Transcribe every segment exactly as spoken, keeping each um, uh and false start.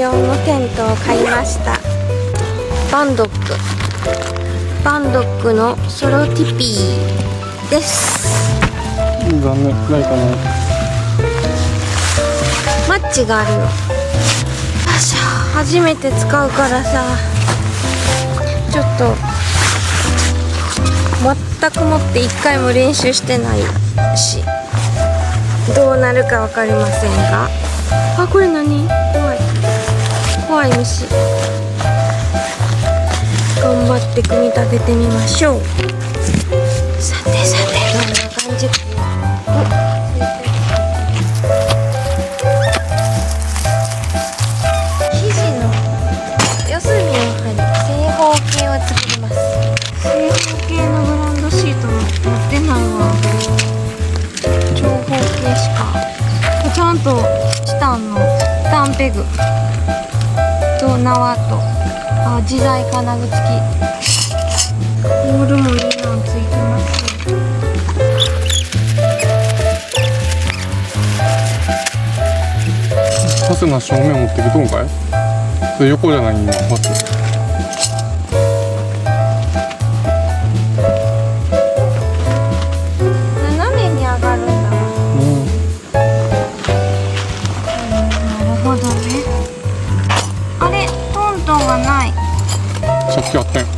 用のテントを買いました。バンドックバンドックのソロティピーです。 残念、ないかな。 マッチがあるよ。よっしゃ、初めて使うからさ、ちょっと全くもって一回も練習してないし、どうなるか分かりませんが。あ、これ何？怖い怖い虫。頑張って組み立ててみましょう。さてさて、どんな感じかな。生地の四隅を貼り、正方形を作ります。正方形のブランドシート持ってないわ。長方形しか。ちゃんとチタンのタンペグと縄と、あ、自在金具付き。ポールもいいのついてます。 ファスナー正面持ってきとんかい？それ横じゃない今ファス。 斜めに上がるんだ。うん。なるほどね。あれ、トントンがない。 さっきあったよ。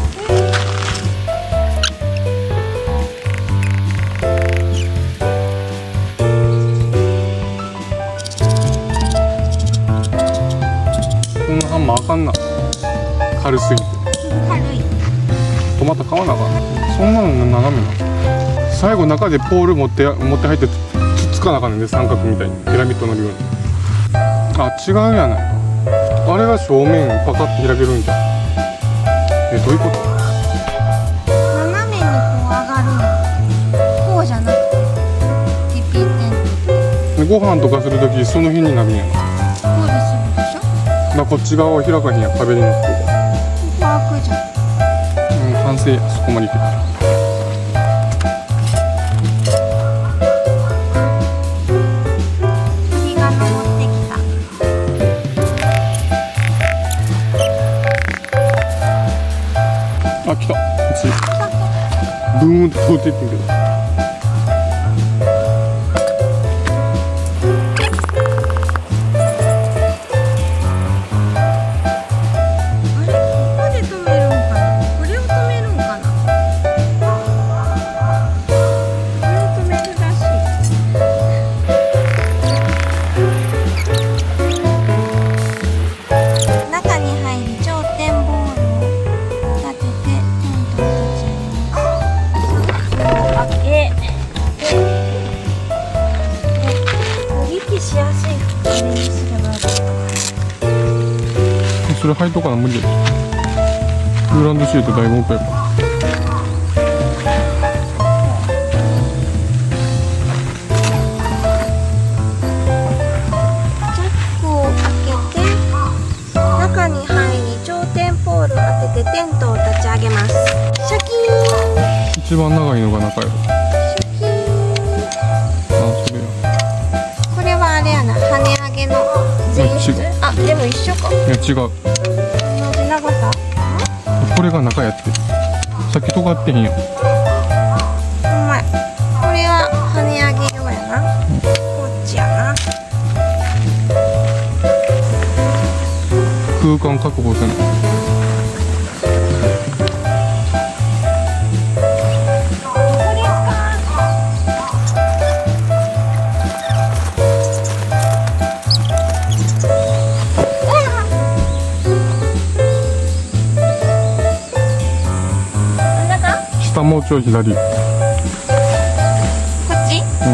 こんなハンマーあかんな。軽すぎて。 軽い。 トマト買わなあかん。そんなの斜めな。最後中でポール持って持って入ってつっつかなあかんねんで、三角みたいにピラミッドのように。あ、違うやないか。あれが正面パカッて開けるんじゃん。え、どういうこと？ 斜めにこう上がるの。こうじゃなくて、ティピーテント。 ご飯とかするときその辺になるんやな。 こうでするでしょ。 だからこっち側を開かへんやん、壁に乗ってる。 パークじゃん。 うん、完成や。そこまでいけたら。 鳥が登ってきた。 あ、来た。ついブーンって通っていってんけど。それ履いとかな無理やで。ブランドシートだいぶ奥やから。 チャックを開けて中に入り、頂点ポールを当ててテントを立ち上げます。シャキーン。 一番長いのが中やろ。 シャキーン。 あ、それや。 これはあれやな、跳ね上げの前室。あ、でも一緒か。 いや違う。 同じ長さ。 これが中やって。さっき尖ってへんやん。 うまい。これは跳ね上げ用やな。うん、こっちやな。 空間確保せな。もうちょい左。こっち？ うん。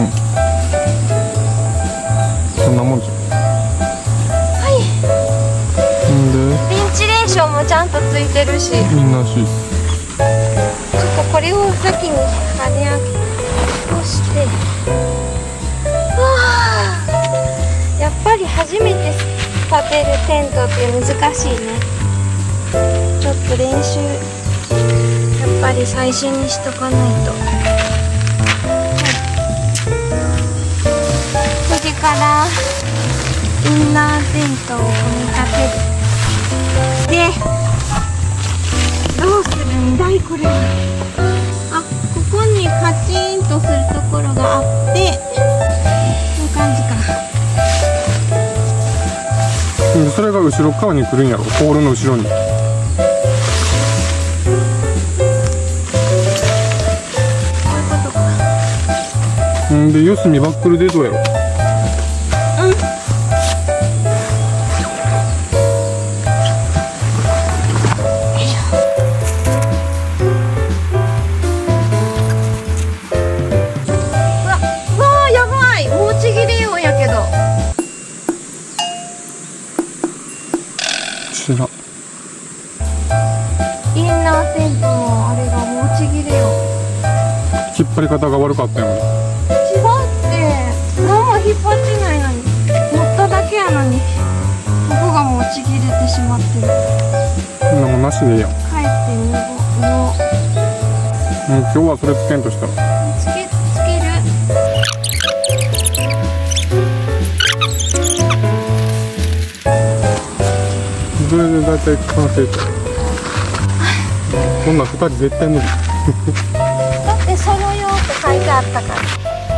そんなもんじゃん。 はい。 んで？ ベンチレーションもちゃんとついてるし。 みんなし。 ちょっとこれを先に跳ね上げとして。わあ。やっぱり初めて立てるテントって難しいね。ちょっと練習。やっぱり最初にしとかないと。はい、それからウンナーテントを組み立てる。でどうするんだいこれは。あ、ここにカチンとするところがあって、こういう感じか。 うんそれが後ろ側に来るんやろ、ポールの後ろに。んで四隅バックルでどうやろ。 うん。うわ、うわーやばい、もうちぎれようやけど。 知らん。 インナーテントのあれがもうちぎれよう。 引っ張り方が悪かったよね。 違うって何も引っ張ってないのに、持っただけやのにここがもうちぎれてしまってる。 そんなもんなしでいいやん。 帰って脱ごう。 うん、今日はそれつけんとしたら。 つけつける。 それで大体完成。こんなんふたり絶対無理。 だってソロ用って書いてあったから。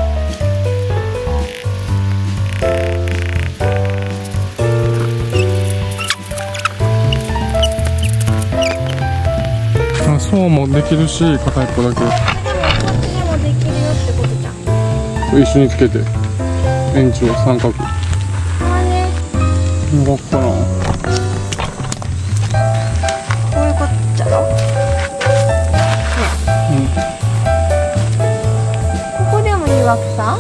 あ、そうもできるし、片一方だけ。 でもこっちでもできるよってことじゃん。 一緒につけて。延長三角。 まあね、 動くかな。 こういうことじゃろ。 うん。 ここでもいいわけさ。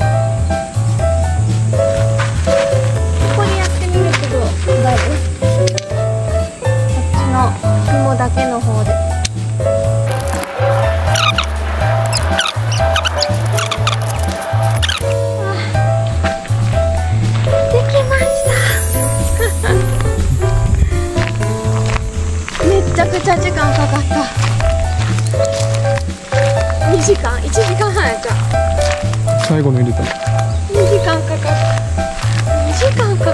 ここでやってみるけど大丈夫？こっちの紐だけの方で。できました。めっちゃくちゃ時間かかった。にじかん、いちじかんはんやった。 最後の入れた。 にじかんかかった。にじかんかかった。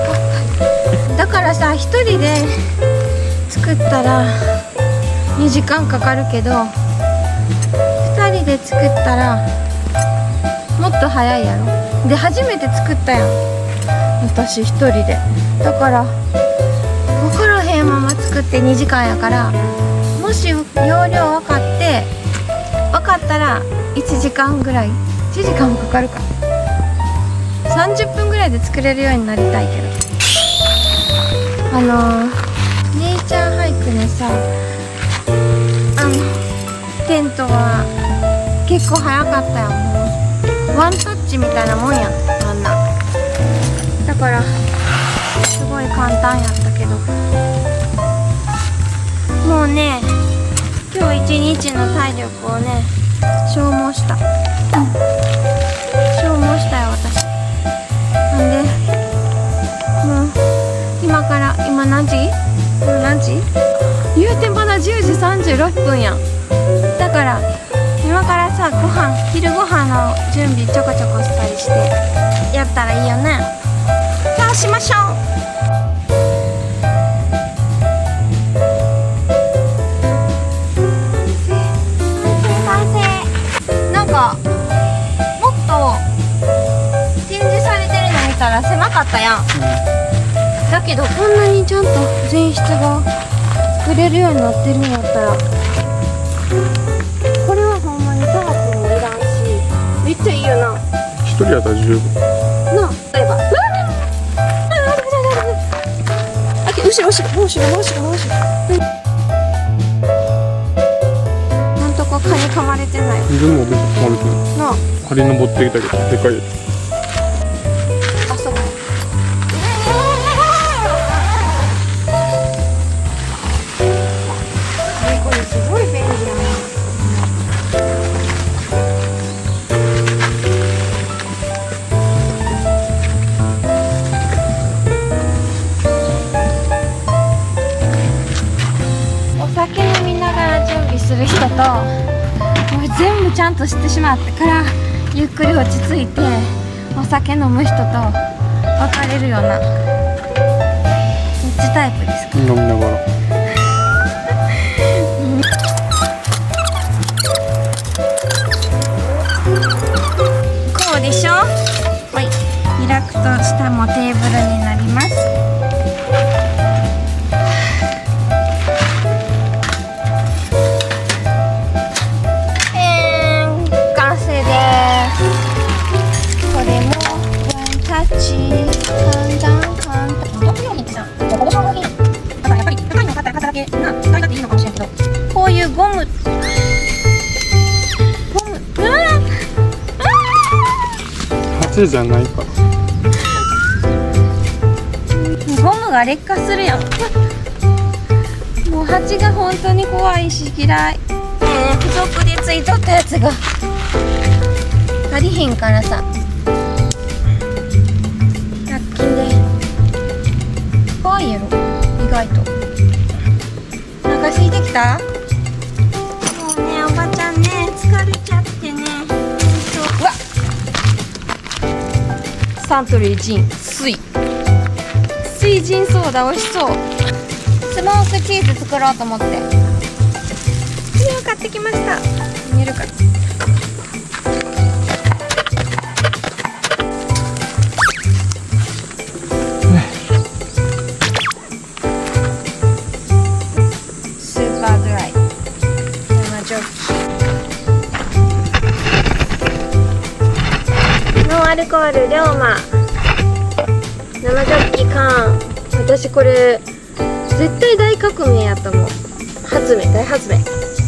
だからさ、一人で作ったらにじかんかかるけど、ふたりで作ったらもっと早いやろ。で、初めて作ったやん、私一人で。だから分からへんまま作ってにじかんやから、もし容量分かって分かったらいちじかんぐらい、いちじかんもかかるか、さんじゅっぷんぐらいで作れるようになりたいけど。あのー、ネイチャーハイクでさ、あのテントは結構早かったやん。もうワンタッチみたいなもんやん、あんな。だからすごい簡単やったけど、もうね、今日一日の体力をね消耗した、うん、消耗したよ私。なんでもう今から、今何時？今何時？言うてまだじゅうじさんじゅうろっぷんやん。だから今からさ、ご飯、昼ご飯の準備ちょこちょこしたりしてやったらいいよね。そうしましょう。なんかもっと展示されてるの見たら狭かったやん、うん、だけどこんなにちゃんと前室が作れるようになってるんやったら、これはほんまにタープもいらんし、めっちゃいいよな。 一人やったら十分なあ、例えば、うわあ、後ろ後ろ、もう後ろ、もう後ろ、もう後ろ、なんとか蚊に噛まれてない。 全部も別に壊れてないなあ、 針登ってきたけど、でかいやつ。 あ、そう。これすごい便利やな。お酒飲みながら準備する人と、もう全部ちゃんと知ってしまってからゆっくり落ち着いてお酒飲む人と分かれるような。 ちタイプですか？ 飲みながら。 こうでしょ。はい、開くと下もテーブルになります。えー、完成です。これもワンタッチ、簡単簡単。どこよりってさ、ここがいい。だからやっぱり高いの買ったら数だけな使い勝手いいのかもしれんけど、こういうゴム。 蜂じゃないから。 ゴムが劣化するやん。もう蜂が本当に怖いし嫌い。ねえ、付属でついとったやつが足りひんからさ。ひゃく均で可愛いやろ、意外と。お腹空いてきた？もうね、おばちゃんね、疲れちゃってね。うわっ、サントリージン水水ジンソーダ美味しそう。スモークチーズ作ろうと思って次を買ってきました。見えるかな。スーパードライ生ジョッキ、ノンアルコール龍馬生ジョッキ缶。私これ絶対大革命やと思う。発明、大発明。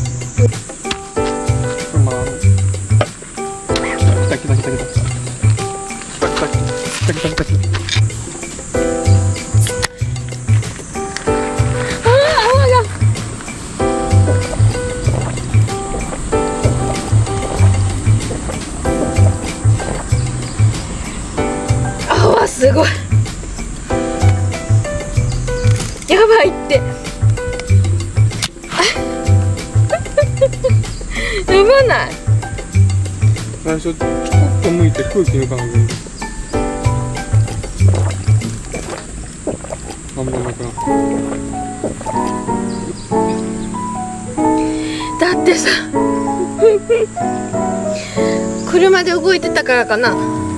まあ、来た来た来た来た来た来た来た来た来た来た。 ああ、泡が。泡すごい。やばいって。やばない？ 最初ちょこっと向いて空気抜かなきゃいけない。半分なくなった。 だってさ車で動いてたからかな。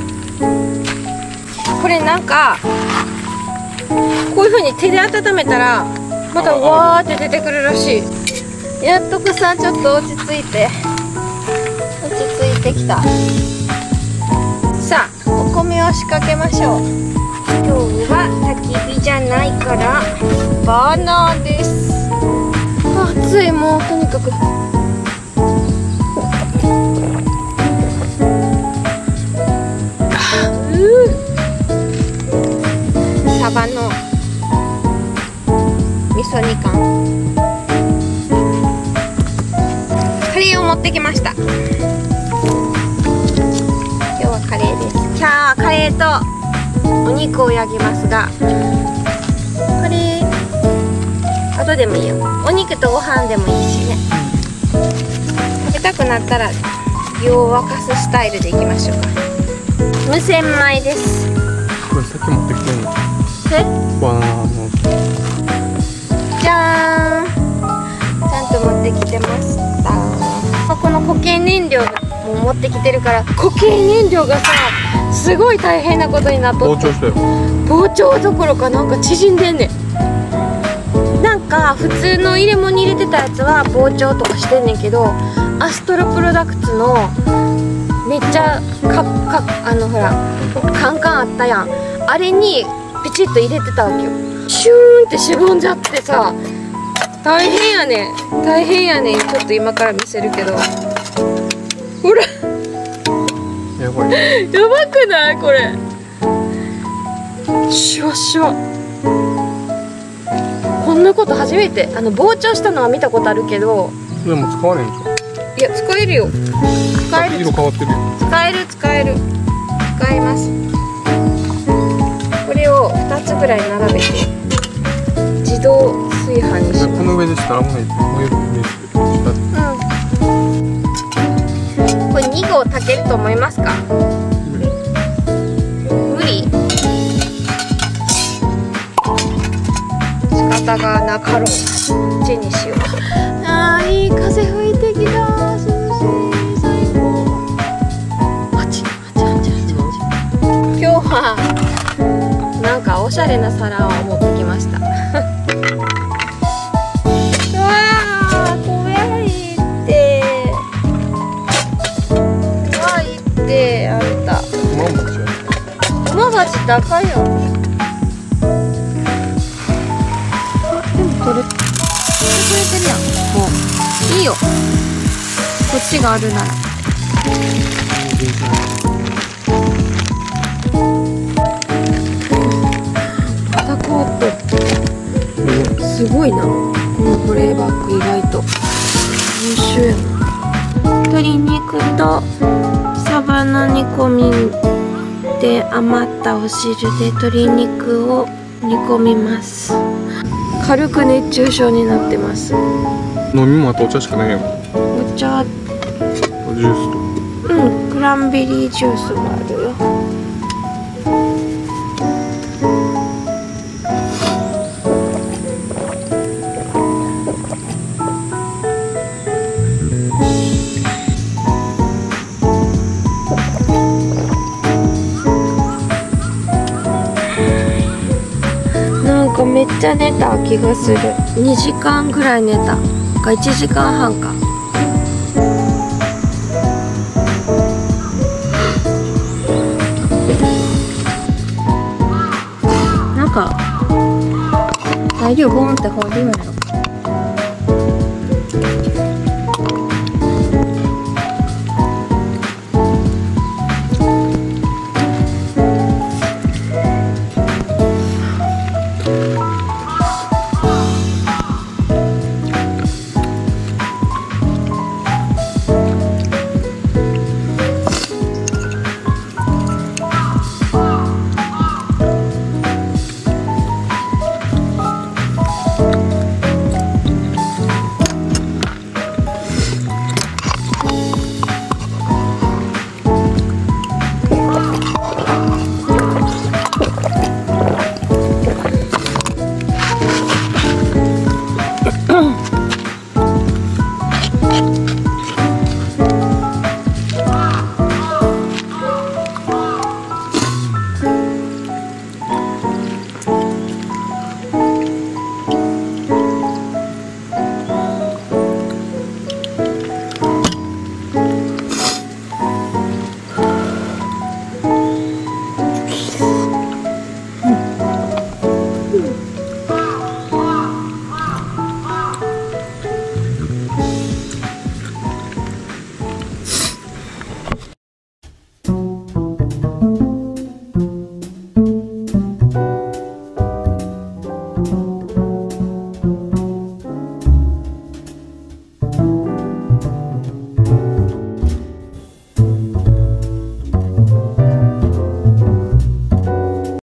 これなんかこういう風に手で温めたらまたわーって出てくるらしい。やっとくさ、ちょっと落ち着いて落ち着いてきた。さあ、お米を仕掛けましょう。今日は焚き火じゃないからバーナーです。暑い、もうとにかく。サバの味噌煮缶、カレーを持ってきました。今日はカレーです。今日はカレーとお肉を焼きますが、カレー後でもいいよ。お肉とご飯でもいいしね。食べたくなったら湯を沸かすスタイルでいきましょうか。無洗米です。 これさっき持ってきてんの？ え？ バナナの。 じゃーん、ちゃんと持ってきてました。この固形燃料も持ってきてるから、固形燃料がさすごい大変なことになっとって。 膨張したよ。 膨張どころかなんか縮んでんねん。なんか普通の入れ物に入れてたやつは膨張とかしてんねんけど、アストロプロダクツのめっちゃかかあのほらカンカンあったやん、あれにピチッと入れてたわけよ。シューンってしぼんじゃってさ、大変やねん大変やねん。ちょっと今から見せるけど、ほらやばい。 やばくないこれ。シュワシュワ。こんなこと初めて。あの膨張したのは見たことあるけど、 でも使わねえんじゃん。 いや使えるよ。使える。 色変わってるよ。 使える使える使えます。これをふたつぐらい並べて自動炊飯にします。 この上でしたらもう燃えるイメージで。 うん。これに合炊けると思いますか？無理？ 片側なかろう。こっちにしよう。あー、いい風吹いてきた。涼しい、最高。あちあちあちあちあち。今日はなんかおしゃれな皿を持ってきました。うわー、怖いって。怖いってあんた。クマバチ高いよ。取れてくれてるやん。もういいよ、こっちがあるなら。また変わった。すごいな、この保冷バッグ。意外と優秀やな。鶏肉とサバの煮込みで余ったお汁で鶏肉を煮込みます。軽く熱中症になってます。 飲み物あとお茶しかないやん。 お茶、 ジュースと。 うん、クランベリージュースもあるよ。なんかめっちゃ寝た気がする。にじかんぐらい寝たかいちじかんはんか。なんか材料ボンって放りようやろ。